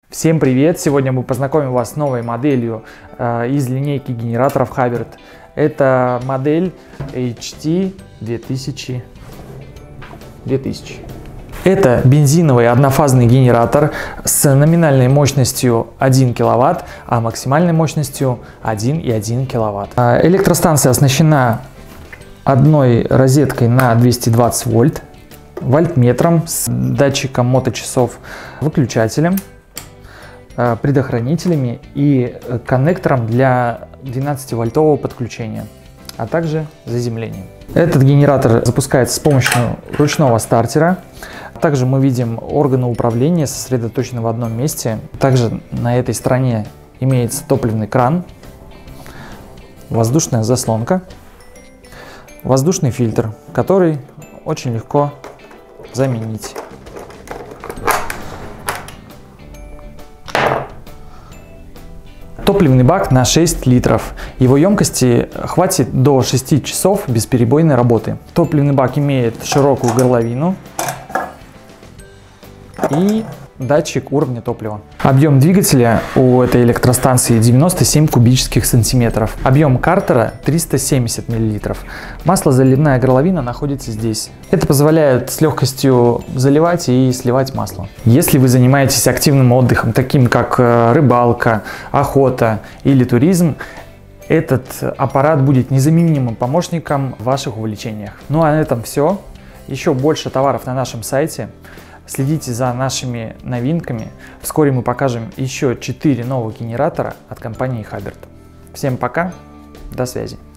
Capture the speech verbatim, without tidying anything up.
Всем привет! Сегодня мы познакомим вас с новой моделью э, из линейки генераторов Hubbard. Это модель эйч ти две тысячи. Это бензиновый однофазный генератор с номинальной мощностью один киловатт, а максимальной мощностью один и один киловатт. Электростанция оснащена одной розеткой на двести двадцать вольт, вольтметром с датчиком моточасов, выключателем, предохранителями и коннектором для двенадцативольтового подключения, а также заземлением. Этот генератор запускается с помощью ручного стартера. Также мы видим органы управления, сосредоточены в одном месте. Также на этой стороне имеется топливный кран, воздушная заслонка, воздушный фильтр, который очень легко заменить. Топливный бак на шесть литров. Его емкости хватит до шести часов бесперебойной работы. Топливный бак имеет широкую горловину и датчик уровня топлива. Объем двигателя у этой электростанции девяносто семь кубических сантиметров. Объем картера триста семьдесят миллилитров. Маслозаливная горловина находится здесь. Это позволяет с легкостью заливать и сливать масло. Если вы занимаетесь активным отдыхом, таким как рыбалка, охота или туризм, этот аппарат будет незаменимым помощником в ваших увлечениях. Ну а на этом все. Еще больше товаров на нашем сайте. Следите за нашими новинками. Вскоре мы покажем еще четыре новых генератора от компании Hubbard. Всем пока, до связи.